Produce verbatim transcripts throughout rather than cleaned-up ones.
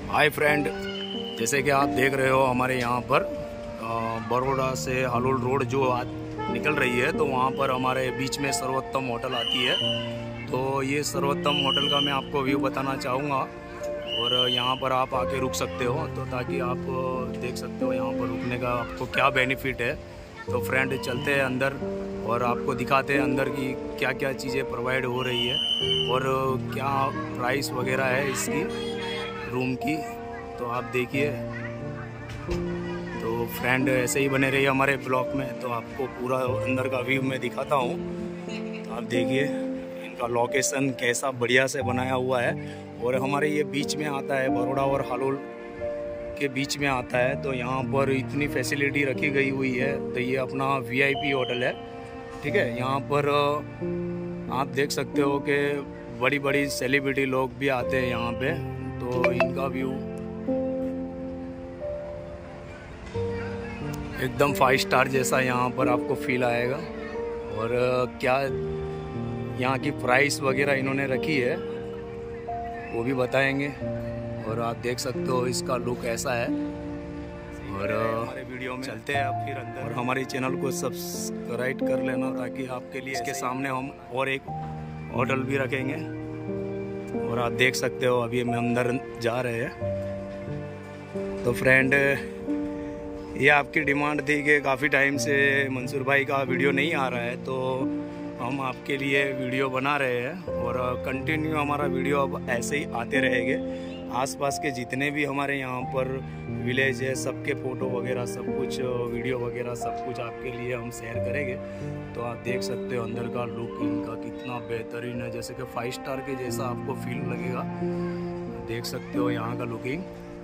Hi friend, जैसे कि आप देख रहे हो हमारे यहाँ पर बड़ौदा से हालोल रोड जो आज निकल रही है, तो वहाँ पर हमारे बीच में सर्वोत्तम होटल आती है। तो ये सर्वोत्तम होटल का मैं आपको व्यू बताना चाहूँगा और यहाँ पर आप आके रुक सकते हो, तो ताकि आप देख सकते हो यहाँ पर रुकने का आपको क्या बेनिफिट है। तो फ्रेंड चलते हैं अंदर और आपको दिखाते हैं अंदर की क्या क्या चीज़ें प्रोवाइड हो रही है और क्या प्राइस वगैरह है इसकी रूम की। तो आप देखिए। तो फ्रेंड ऐसे ही बने रहिए हमारे ब्लॉग में, तो आपको पूरा अंदर का व्यू मैं दिखाता हूँ। तो आप देखिए इनका लोकेशन कैसा बढ़िया से बनाया हुआ है और हमारे ये बीच में आता है, बड़ौदा और हालोल के बीच में आता है। तो यहाँ पर इतनी फैसिलिटी रखी गई हुई है। तो ये अपना वीआईपी होटल है, ठीक है। यहाँ पर आप देख सकते हो कि बड़ी बड़ी सेलिब्रिटी लोग भी आते हैं यहाँ पे। तो इनका व्यू एकदम फाइव स्टार जैसा यहाँ पर आपको फील आएगा। और क्या यहाँ की प्राइस वगैरह इन्होंने रखी है वो भी बताएंगे। और आप देख सकते हो इसका लुक ऐसा है। और हमारे वीडियो में चलते हैं आप फिर अंदर, और हमारे चैनल को सब्सक्राइब कर लेना ताकि आपके लिए इसके सामने हम और एक होटल भी रखेंगे। और आप देख सकते हो अभी हम अंदर जा रहे हैं। तो फ्रेंड ये आपकी डिमांड थी कि काफ़ी टाइम से मंसूर भाई का वीडियो नहीं आ रहा है, तो हम आपके लिए वीडियो बना रहे हैं और कंटिन्यू हमारा वीडियो अब ऐसे ही आते रहेंगे। आसपास के जितने भी हमारे यहाँ पर विलेज है सबके फ़ोटो वगैरह सब कुछ, वीडियो वगैरह सब कुछ आपके लिए हम शेयर करेंगे। तो आप देख सकते हो अंदर का लुक इनका कितना बेहतरीन है, जैसे कि फाइव स्टार के जैसा आपको फील लगेगा। देख सकते हो यहाँ का लुकिंग।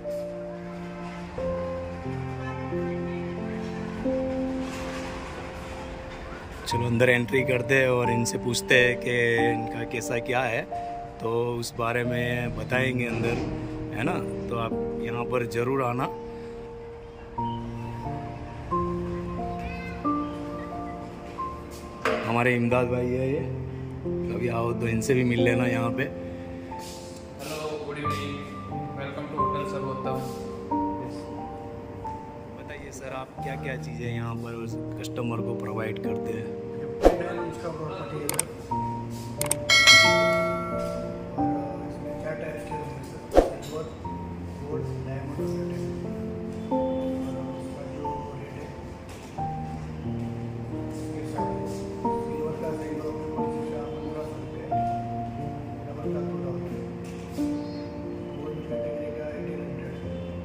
चलो अंदर एंट्री करते हैं और इनसे पूछते हैं कि इनका कैसा क्या है, तो उस बारे में बताएंगे अंदर, है ना। तो आप यहाँ पर ज़रूर आना। हमारे इमदाद भाई है ये, कभी आओ तो इनसे भी मिल लेना यहाँ पे। Hello, good evening, welcome to hotel Sarvottam. बताइए सर, आप क्या क्या चीज़ें यहाँ पर कस्टमर को प्रोवाइड करते हैं? उसका प्रॉपर्टी है इसमें क्या टाइप के रूम है सर? सिल्वर, गोल्ड, डायमंड और प्लेटिनम। और उसका जो रेट है सिल्वर का सही लोग पंद्रह सौ रुपये, डबल का टू थाउजेंड, गोल्ड कैटेगरी का एटीन हंड्रेड,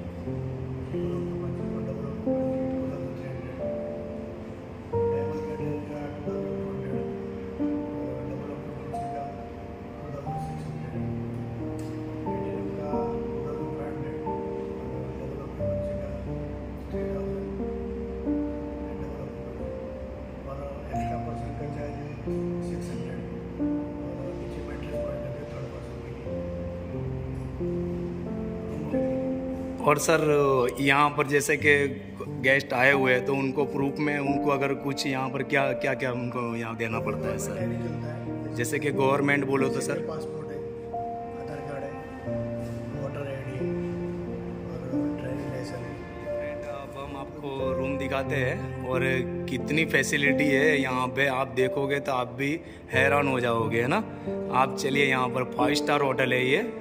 और सर यहाँ पर जैसे कि गेस्ट आए हुए हैं तो उनको प्रूफ में उनको अगर कुछ यहाँ पर क्या क्या क्या उनको यहाँ देना पड़ता है सर? जैसे कि गवर्नमेंट बोलो तो सर पासपोर्ट है, आधार कार्ड है, वोटर आई डी और ड्राइविंग लाइसेंस है। अब हम आपको रूम दिखाते हैं और कितनी फैसिलिटी है यहाँ पे, आप देखोगे तो आप भी हैरान हो जाओगे, है ना। आप चलिए, यहाँ पर फाइव स्टार होटल है ये,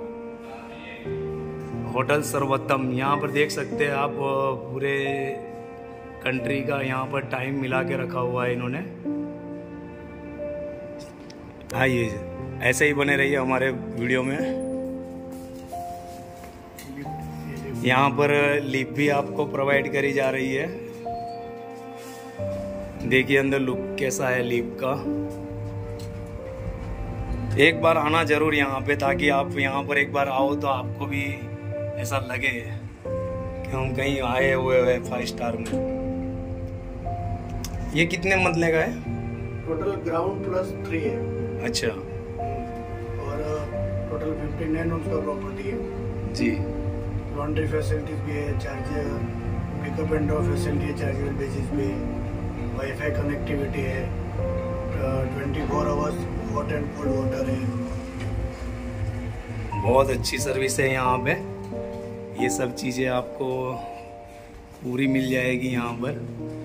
होटल सर्वोत्तम। यहाँ पर देख सकते हैं आप पूरे कंट्री का यहाँ पर टाइम मिला के रखा हुआ है इन्होंने। आइए ऐसे ही बने रहिए हमारे वीडियो में। यहाँ पर लिफ्ट भी आपको प्रोवाइड करी जा रही है। देखिए अंदर लुक कैसा है लिफ्ट का। एक बार आना जरूर यहाँ पे, ताकि आप यहाँ पर एक बार आओ तो आपको भी ऐसा लगे कि हम कहीं आए हुए हैं फाइव स्टार में। ये कितने मंजिले का है? टोटल ग्राउंड प्लस थ्री है। अच्छा। और टोटल फिफ्टी नाइन उसका प्रॉपर्टी है जी। लॉन्ड्री फैसिलिटीज भी है, charger pickup and drop facility है चार्जेबल बेसिस पे, वाईफाई कनेक्टिविटी है, twenty four hours hot and cold water है। बहुत अच्छी सर्विस है यहाँ पे। ये सब चीज़ें आपको पूरी मिल जाएगी यहाँ पर।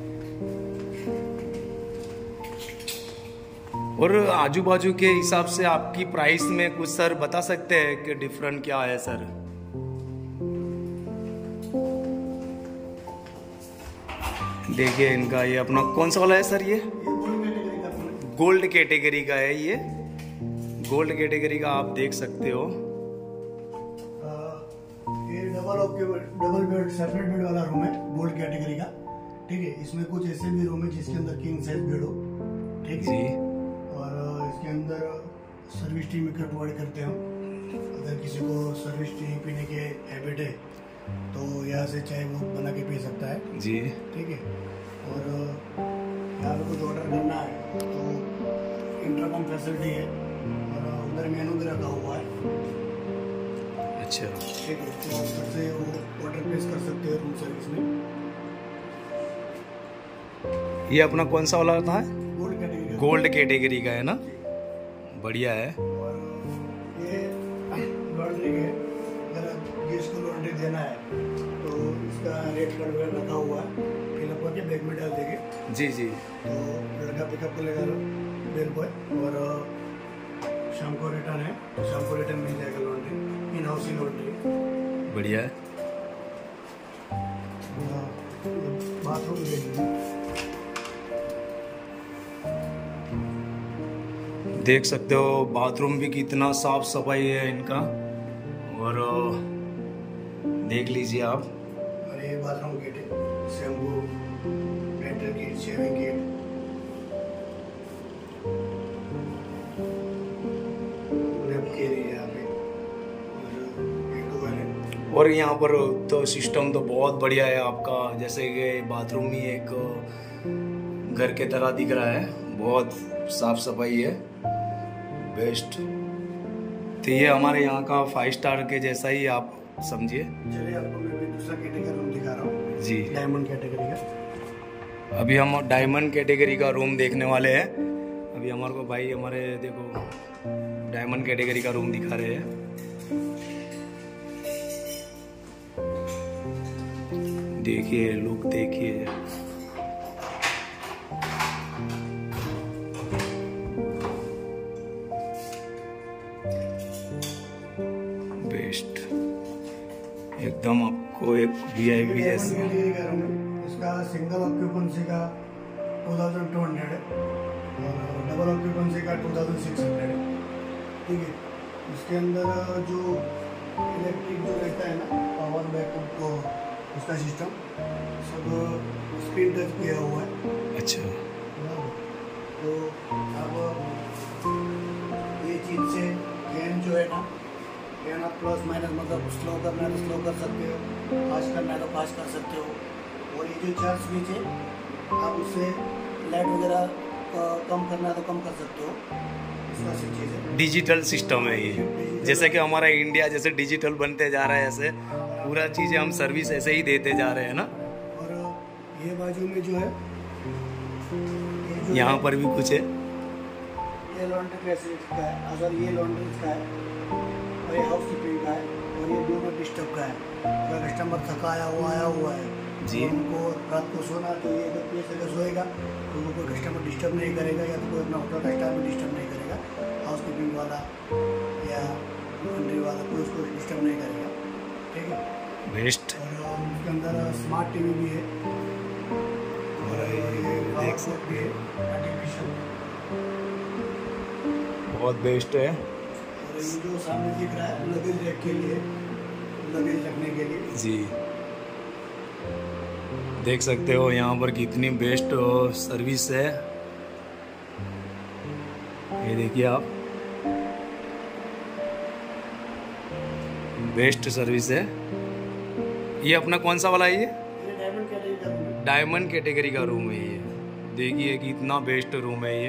और आजू बाजू के हिसाब से आपकी प्राइस में कुछ सर बता सकते हैं कि डिफरेंट क्या है सर? देखिए इनका ये अपना कौन सा वाला है सर? ये गोल्ड कैटेगरी का है। ये गोल्ड कैटेगरी का आप देख सकते हो। ये double double bed separate bed वाला रूम है गोल्ड कैटेगरी का। ठीक है, इसमें कुछ ऐसे भी रूम है जिसके अंदर किंग साइज बेड हो। ठीक है, इसके अंदर सर्विस टी में प्रोवाइड करते हैं हम। अगर किसी को सर्विस टी पीने के हैबिट है तो यहाँ से चाय वो बना के पी सकता है जी। ठीक है, और यहाँ पे कुछ ऑर्डर करना है तो इंटरकॉम फैसिलिटी है और उधर मेनू भी रखा हुआ है। अच्छा, ठीक है, तो उधर से वो ऑर्डर प्लेस कर सकते हैं रूम सर्विस में। ये अपना कौन सा वाला था? Gold category. गोल्ड कैटेगरी का है ना, बढ़िया है। और ये लॉन्ड्री है, अगर गेस्ट को लॉन्ड्री देना है तो इसका रेट कार्ड वगैरह रखा हुआ है, फिलअप करके बैग में डाल देंगे। जी जी। तो लड़का पिकअप करेगा बेल बॉय, और शाम को रिटर्न है तो शाम को रिटर्न मिल जाएगा लॉन्ड्री, इन हाउस ही लॉन्ड्री। बढ़िया है। बाथरूम देखेंगे, देख सकते हो बाथरूम भी कितना साफ सफाई है इनका, और देख लीजिए आप। और ये बाथरूम किट है, shampoo, dental kit, shaving kit, napkin है यहाँ पे, और एक टॉवल है। और यहाँ पर तो सिस्टम तो बहुत बढ़िया है आपका, जैसे कि बाथरूम ही एक घर के तरह दिख रहा है, बहुत साफ सफाई है, बेस्ट। तो ये हमारे यहाँ का फाइव स्टार के जैसा ही आप समझिए। चलिए आपको मैं भी दूसरा कैटेगरी रूम दिखा रहा हूँ जी, डायमंड कैटेगरी का। अभी हम डायमंड कैटेगरी का रूम देखने वाले हैं। अभी हमारे को भाई हमारे देखो डायमंड कैटेगरी का रूम दिखा रहे हैं। देखिए लुक देखिए, बेस्ट एकदम, आपको एक वीआईपी जैसा। इसका सिंगल ऑक्यूपेंसी का टू थाउजेंड टू हंड्रेड है और डबल ऑक्यूपेंसी का टू थाउजेंड सिक्स हंड्रेड है। ठीक है, इसके अंदर जो इलेक्ट्रिक जो रहता है ना, पावर बैकअप को उसका सिस्टम सब स्क्रीन टच किया हुआ है। अच्छा, तो अब ये चीज़ से फैन जो है ना, फैन आप प्लस माइनस मतलब स्लो करना है तो स्लो कर सकते हो, फास्ट करना है तो फास्ट कर सकते हो। और ये जो चार स्विच है आप उससे लाइट वगैरह कम करना है तो कम कर सकते हो। इसका सब चीज़ है, डिजिटल सिस्टम है ये, जैसे कि हमारा इंडिया जैसे डिजिटल बनते जा रहा है, ऐसे पूरा चीज़ें हम सर्विस ऐसे ही देते जा रहे हैं ना। और ये बाजू में जो है, यहाँ पर भी कुछ है, ये लॉन्ड्री फैसिलिटी का है, अगर ये लॉन्ड्री का है और ये हाउस कीपिंग का है और ये डू नॉट डिस्टर्ब का है। अगर कस्टमर थका आया हुआ आया हुआ है जी, तो उनको रात को सोना तो ये अगर प्लेस अगर सोएगा तो उनको कस्टमर डिस्टर्ब नहीं करेगा, या तो कोई अपना होटल का स्टाफ भी डिस्टर्ब नहीं करेगा, हाउस कीपिंग वाला या लॉन्ड्री वाला कोई उसको डिस्टर्ब नहीं करेगा। ठीक है, बेस्ट। और उसके अंदर स्मार्ट टीवी भी है और ये देख सकते हैं आर्टिफिशियल, बहुत बेस्ट है। और ये जो सामने दिख रहा है लगेज रैक के लिए, लगेज रखने के लिए जी, देख सकते हो यहाँ पर कितनी बेस्ट सर्विस है। ये देखिए आप, बेस्ट सर्विस है। ये अपना कौन सा वाला है? ये डायमंड कैटेगरी का रूम है। डायमंड कैटेगरी का रूम है ये, देखिए कितना बेस्ट रूम है ये।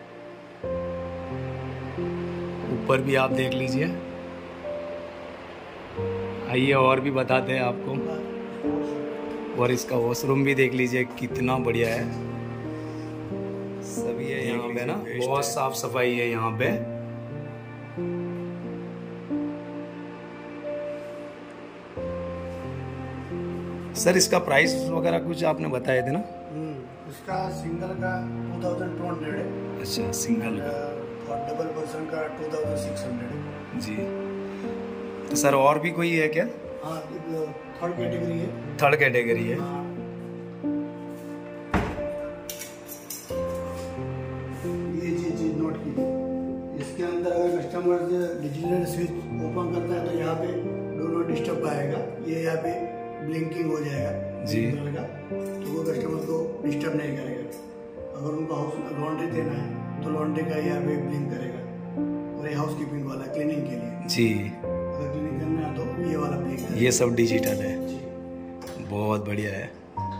ऊपर भी आप देख लीजिए, आइए और भी बताते हैं आपको। और इसका वॉशरूम भी देख लीजिए कितना बढ़िया है, सभी है यहाँ पे ना, बहुत साफ सफाई है यहाँ पे। सर इसका प्राइस वगैरह कुछ आपने बताए थे ना? इसका सिंगल का टू थाउजेंड टू हंड्रेड है। अच्छा, सिंगल का। और डबल पर्सन का टू थाउजेंड सिक्स हंड्रेड है जी। तो सर और भी कोई है क्या? हाँ, थर्ड कैटेगरी है। थर्ड कैटेगरी है। हाँ। ये चीज नोट कीजिए, इसके अंदर अगर कस्टमर डिजिटल स्विच ओपन करता है तो यहाँ पे डू नॉट डिस्टर्ब आएगा, ये यहाँ पे ब्लिंकिंग हो जाएगा जी का, तो वो कस्टमर को डिस्टर्ब नहीं करेगा। अगर उनको हाउस लॉन्ड्री देना है तो लॉन्ड्री का यहाँ पे ब्लिंक करेगा, और ये हाउस कीपिंग वाला क्लीनिंग के लिए जी। अगर क्लीनिंग करना है तो ये वाला ब्लिंक करेगा। ये सब डिजिटल है जी। बहुत बढ़िया है।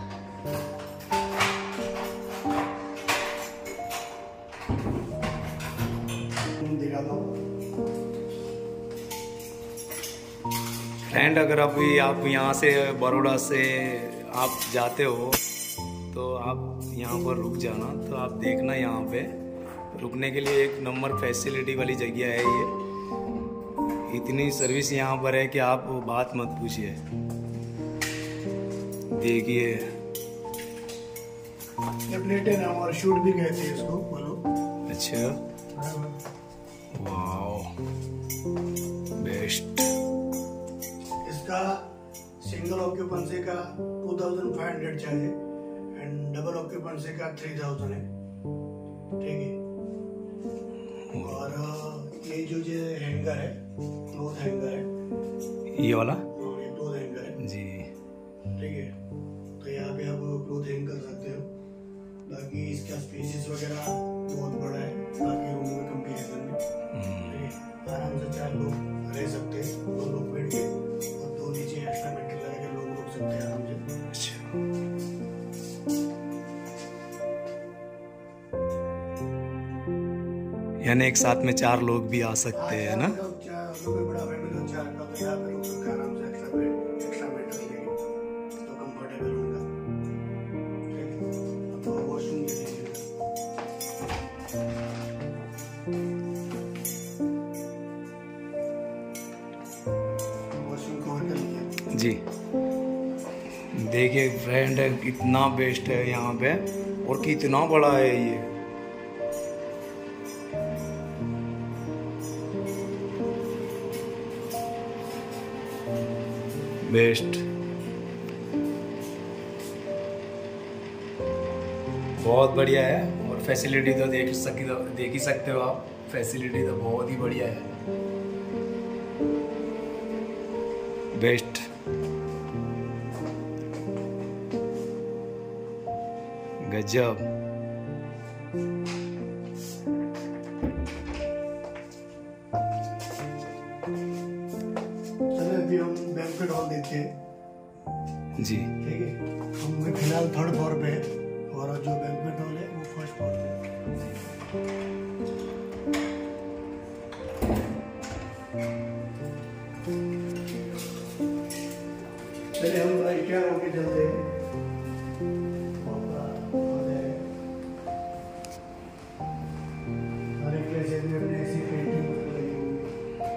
फ्रेंड, अगर अभी आप यहाँ से बड़ौदा से आप जाते हो तो आप यहाँ पर रुक जाना, तो आप देखना यहाँ पे रुकने के लिए एक नंबर फैसिलिटी वाली जगह है। ये इतनी सर्विस यहाँ पर है कि आप बात मत पूछिए। देखिए ये प्लेट है ना, और शूट भी कहते हैं इसको, बोलो। अच्छा, वाओ, बेस्ट। इसका सिंगल ऑक्यूपेंसी का two thousand five hundred charge है एंड डबल ऑक्यूपेंसी का थ्री थाउजेंड है, ठीक है। और ये जो जो हैंगर है, क्लोथ हैंगर है, ये वाला और ये क्लोथ हैंगर है जी, ठीक है। तो यहाँ पे आप क्लोथ हैंग कर सकते हो। बाकी इसका स्पेसिस वगैरह बहुत बड़ा है बाकी रूम में कंपेरिजन में, ठीक है। आराम से चार लोग रह सकते हैं, दो लोग बैठ के, और दो नीचे एक्स्ट्रा बेड लगा के लोग रुक सकते हैं आराम से। अच्छा, यानी एक साथ में चार लोग भी आ सकते हैं ना? चार लोग बड़ा फैमिली हो, चार का तो यहाँ पे रुक सकते हैं आराम से, एक्स्ट्रा बेड एक्स्ट्रा बेड लेके तो कंफर्टेबल होगा, ठीक है। तो वॉशरूम के लिए वॉशरूम कवर कर लिया जी। देखिए फ्रेंड, कितना बेस्ट है यहाँ पे, और कितना बड़ा है ये। बेस्ट, बहुत बढ़िया है। और फैसिलिटी तो देख सक देख ही सकते हो आप, फैसिलिटी तो बहुत ही बढ़िया है, बेस्ट। गजब। अभी हम बैंक्वेट हॉल देखते हैं जी, ठीक है। हम फिलहाल थर्ड फ्लोर पे है, और जो बैंक्वेट हॉल है वो फर्स्ट फ्लोर पे है। पहले हम राइट हैंड होके चलते हैं। हर एक प्लेसेस में अपने ऐसी पेंटिंग लगी हुई है।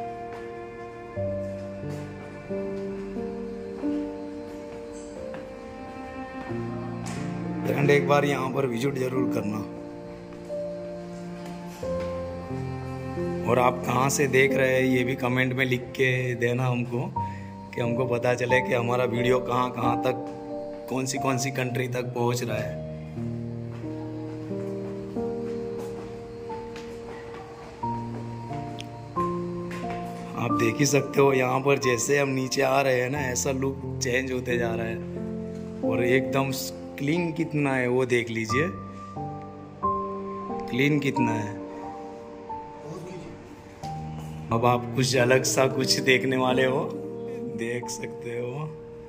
फ्रेंड, एक बार यहाँ पर विजिट जरूर करना। और आप कहाँ से देख रहे हैं ये भी कमेंट में लिख के देना हमको, कि हमको पता चले कि हमारा वीडियो कहाँ कहाँ तक, कौन सी कौन सी कंट्री तक पहुँच रहा है। आप देख ही सकते हो यहाँ पर जैसे हम नीचे आ रहे हैं ना, ऐसा लुक चेंज होते जा रहा है। और एकदम क्लीन कितना है वो देख लीजिए, क्लीन कितना है। अब आप कुछ अलग सा कुछ देखने वाले हो, देख सकते हो।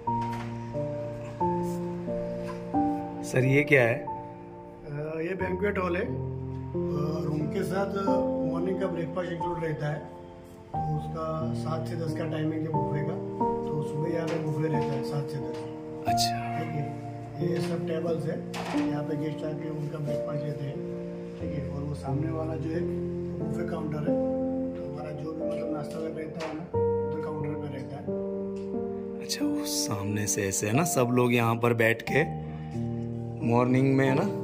सर ये क्या है? अ, ये बैंक्वेट हॉल है। रूम के साथ मॉर्निंग का ब्रेकफास्ट इंक्लूड रहता है, तो उसका सात से दस का टाइमिंग है बुफे का। तो सुबह यहाँ पे बुफे रहता है सात से दस। अच्छा, ठीक है। ये सब टेबल्स है, यहाँ पे गेस्ट आके उनका ब्रेकफास्ट लेते हैं, ठीक है। और वो सामने वाला जो है तो बुफे काउंटर है, तो हमारा जो भी मतलब नाश्ता वगैरह रहता है ना, तो काउंटर पे रहता है। अच्छा, उस सामने से ऐसे है ना, सब लोग यहाँ पर बैठ के मॉर्निंग में है ना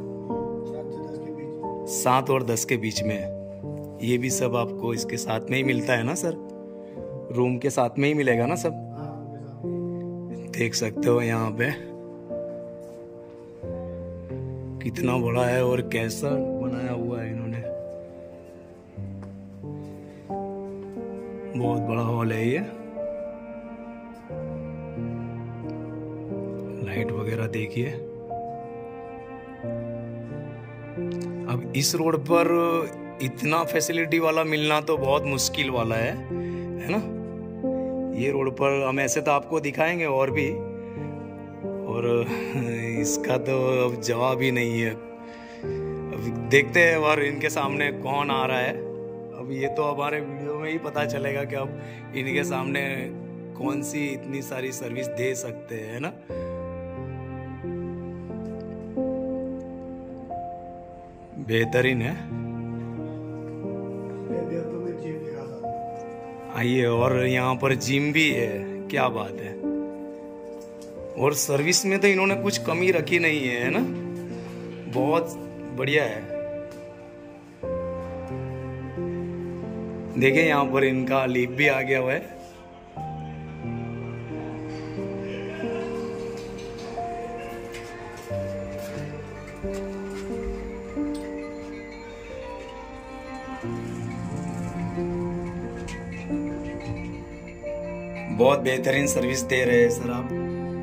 सात और दस के बीच में, ये भी सब आपको इसके साथ में ही मिलता है ना सर, रूम के साथ में ही मिलेगा ना सब। देख सकते हो यहाँ पे कितना बड़ा है और कैसा बनाया हुआ है इन्होंने, बहुत बड़ा हॉल है ये। लाइट वगैरह देखिए। अब इस रोड पर इतना फैसिलिटी वाला मिलना तो बहुत मुश्किल वाला है है ना। ये रोड पर हम ऐसे तो आपको दिखाएंगे और भी, और इसका तो अब जवाब ही नहीं है। अब देखते हैं और इनके सामने कौन आ रहा है। अब ये तो हमारे वीडियो में ही पता चलेगा कि अब इनके सामने कौन सी इतनी सारी सर्विस दे सकते हैं ना। बेहतरीन है। आइए, और यहाँ पर जिम भी है, क्या बात है। और सर्विस में तो इन्होंने कुछ कमी रखी नहीं है, है ना, बहुत बढ़िया है। देखिए यहाँ पर इनका लिफ्ट भी आ गया हुआ है। बहुत बेहतरीन सर्विस दे रहे हैं सर आप।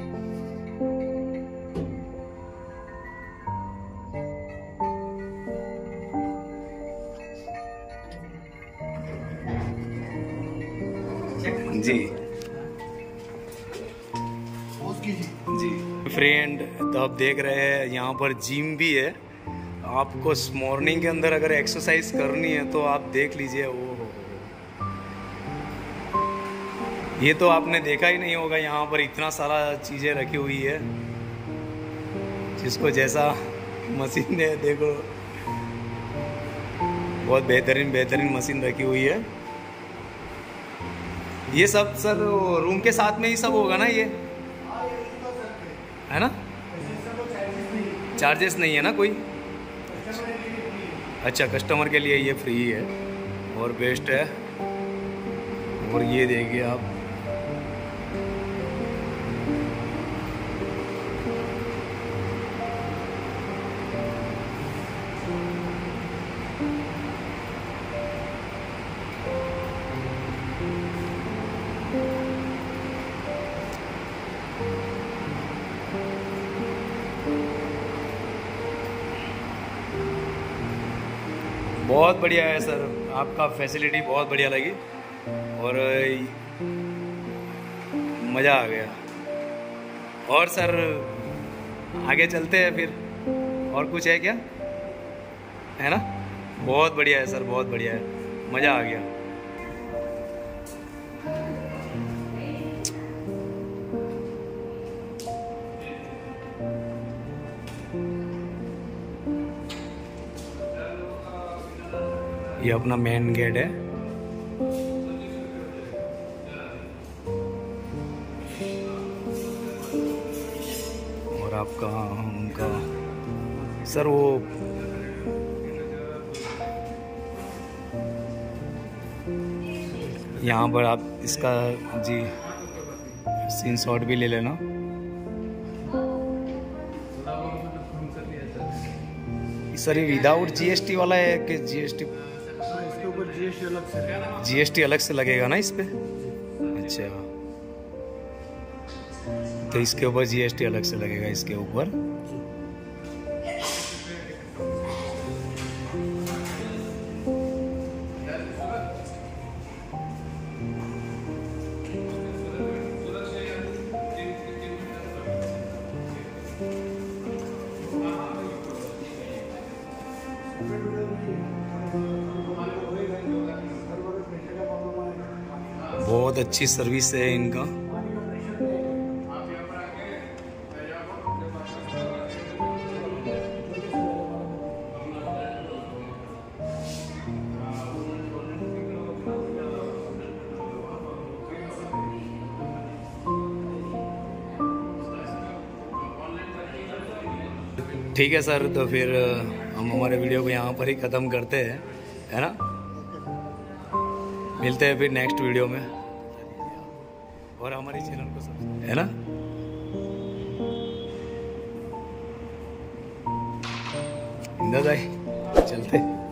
जी जी फ्रेंड, तो आप देख रहे हैं यहाँ पर जिम भी है। आपको मॉर्निंग के अंदर अगर एक्सरसाइज करनी है तो आप देख लीजिए। वो ये तो आपने देखा ही नहीं होगा, यहाँ पर इतना सारा चीजें रखी हुई है, जिसको जैसा मशीन है देखो, बहुत बेहतरीन बेहतरीन मशीन रखी हुई है। ये सब सर रूम के साथ में ही सब होगा ना, ये है ना, चार्जेस नहीं है ना कोई। अच्छा, कस्टमर के लिए ये फ्री है और बेस्ट है। और ये देखिए आप, बहुत बढ़िया है सर, आपका फैसिलिटी बहुत बढ़िया लगी और मज़ा आ गया। और सर आगे चलते हैं फिर, और कुछ है क्या, है ना। बहुत बढ़िया है सर, बहुत बढ़िया है, मज़ा आ गया। ये अपना मेन गेट है। और आपका उनका सर वो यहाँ पर आप इसका जी सीन शॉट भी ले लेना। सर ये विदाउट जीएसटी वाला है कि जीएसटी? इसके ऊपर जीएसटी अलग से जीएसटी अलग से लगेगा ना इस पे? अच्छा, तो इसके ऊपर जीएसटी अलग से लगेगा इसके ऊपर। बहुत अच्छी सर्विस है इनका। ठीक है सर, तो फिर हम हमारे वीडियो को यहाँ पर ही ख़त्म करते हैं, है ना। मिलते हैं फिर नेक्स्ट वीडियो में, और हमारे चैनल को सब, है ना। दादा चलते।